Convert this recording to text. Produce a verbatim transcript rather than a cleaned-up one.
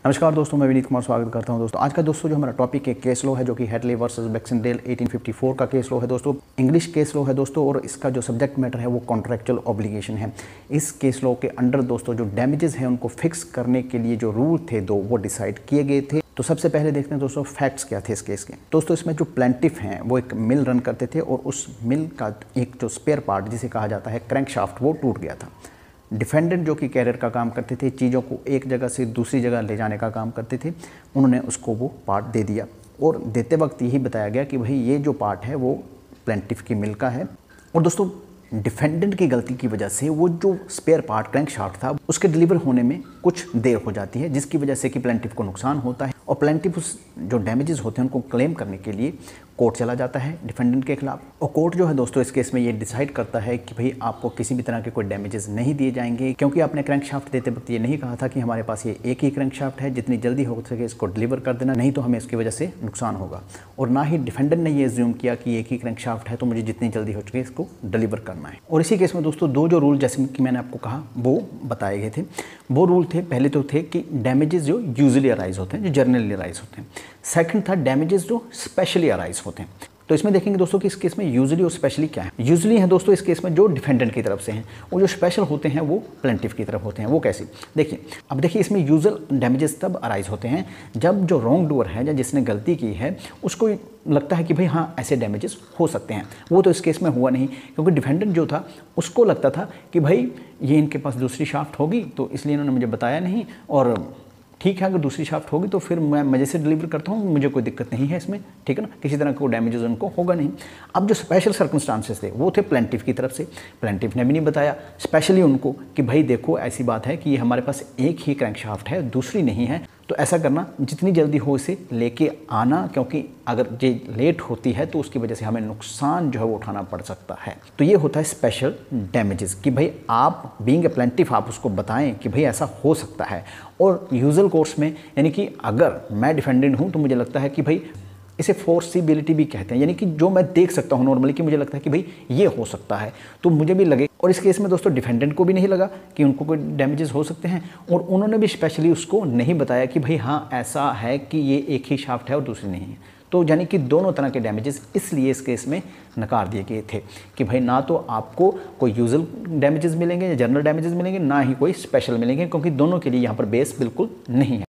नमस्कार दोस्तों, मैं विनीत कुमार स्वागत करता हूं। दोस्तों आज का दोस्तों जो हमारा टॉपिक है केस लॉ है, जो कि हैडले वर्सेस बैक्सेंडेल अठारह सौ चौवन का केस लॉ है दोस्तों। इंग्लिश केस लॉ है दोस्तों, और इसका जो सब्जेक्ट मैटर है वो कॉन्ट्रैक्चुअल ऑब्लिगेशन है। इस केस लॉ के अंडर दोस्तों जो डैमेजेस हैं उनको फिक्स करने के लिए जो रूल थे दो वो डिसाइड किए गए थे। तो सबसे पहले देखते हैं दोस्तों फैक्ट्स क्या थे इस केस के। दोस्तों इसमें जो प्लेंटिफ हैं वो एक मिल रन करते थे, और उस मिल का एक जो स्पेयर पार्ट जिसे कहा जाता है क्रैंकशाफ्ट वो टूट गया था। डिफेंडेंट जो कि कैरियर का काम करते थे, चीज़ों को एक जगह से दूसरी जगह ले जाने का काम करते थे, उन्होंने उसको वो पार्ट दे दिया, और देते वक्त यही बताया गया कि भाई ये जो पार्ट है वो प्लेंटिफ की मिल का है। और दोस्तों डिफेंडेंट की गलती की वजह से वो जो स्पेयर पार्ट क्रैंकशाफ्ट था उसके डिलीवर होने में कुछ देर हो जाती है, जिसकी वजह से कि प्लेंटिफ को नुकसान होता है, और प्लेंटिफ उस जो डैमेजेस होते हैं उनको क्लेम करने के लिए कोर्ट चला जाता है डिफेंडेंट के खिलाफ। और कोर्ट जो है दोस्तों इस केस में ये डिसाइड करता है कि भाई आपको किसी भी तरह के कोई डैमेजेस नहीं दिए जाएंगे, क्योंकि आपने क्रैंकशाफ्ट देते वक्त ये नहीं कहा था कि हमारे पास ये एक ही क्रैंकशाफ्ट है, जितनी जल्दी हो सके इसको डिलीवर कर देना, नहीं तो हमें इसकी वजह से नुकसान होगा। और ना ही डिफेंडेंट ने ये एज्यूम किया कि एक ही क्रैंकशाफ्ट है तो मुझे जितनी जल्दी हो सके इसको डिलीवर करना है। और इसी केस में दोस्तों दो जो रूल जैसे कि मैंने आपको कहा वो बताए गए थे। वो रूल थे, पहले तो थे कि डैमेजेस जो यूजुअली अराइज होते हैं, जो जनरली अराइज होते हैं। सेकंड था डैमेजेस जो स्पेशली अराइज होते हैं। तो इसमें देखेंगे दोस्तों कि इस केस में यूजुअली और स्पेशली क्या है। यूजुअली है दोस्तों इस केस में जो डिफेंडेंट की तरफ से हैं, और जो स्पेशल होते हैं वो प्लेंटिफ की तरफ होते हैं। वो कैसे, देखिए अब देखिए इसमें यूजुअल डैमेजेस तब अराइज होते हैं जब जो रॉन्ग डूअर है या जिसने गलती की है उसको लगता है कि भाई हाँ ऐसे डैमेजेस हो सकते हैं। वो तो इस केस में हुआ नहीं, क्योंकि डिफेंडेंट जो था उसको लगता था कि भाई ये इनके पास दूसरी शाफ्ट होगी तो इसलिए इन्होंने मुझे बताया नहीं, और ठीक है अगर दूसरी शाफ्ट होगी तो फिर मैं मजे से डिलीवर करता हूँ, मुझे कोई दिक्कत नहीं है इसमें, ठीक है ना, किसी तरह का डैमेजेस उनको होगा नहीं। अब जो स्पेशल सर्कमस्टांसेस थे वो थे प्लेंटिफ की तरफ से। प्लेंटिफ ने भी नहीं बताया स्पेशली उनको कि भाई देखो ऐसी बात है कि ये हमारे पास एक ही क्रैंकशाफ्ट है, दूसरी नहीं है, तो ऐसा करना जितनी जल्दी हो इसे लेके आना, क्योंकि अगर ये लेट होती है तो उसकी वजह से हमें नुकसान जो है वो उठाना पड़ सकता है। तो ये होता है स्पेशल डैमेजेस कि भाई आप बीइंग ए प्लेंटिफ आप उसको बताएं कि भाई ऐसा हो सकता है। और यूजुअल कोर्स में यानी कि अगर मैं डिफेंडेंट हूँ तो मुझे लगता है कि भाई इसे फोर्सिबिलिटी भी कहते हैं, यानी कि जो मैं देख सकता हूँ नॉर्मली कि मुझे लगता है कि भाई ये हो सकता है, तो मुझे भी लगे। और इस केस में दोस्तों डिफेंडेंट को भी नहीं लगा कि उनको कोई डैमेजेस हो सकते हैं, और उन्होंने भी स्पेशली उसको नहीं बताया कि भाई हाँ ऐसा है कि ये एक ही शाफ्ट है और दूसरी नहीं है। तो यानी कि दोनों तरह के डैमेजेस इसलिए इस केस में नकार दिए गए थे कि भाई ना तो आपको कोई यूजुअल डैमेजेस मिलेंगे या जनरल डैमेजेस मिलेंगे, ना ही कोई स्पेशल मिलेंगे, क्योंकि दोनों के लिए यहाँ पर बेस बिल्कुल नहीं है।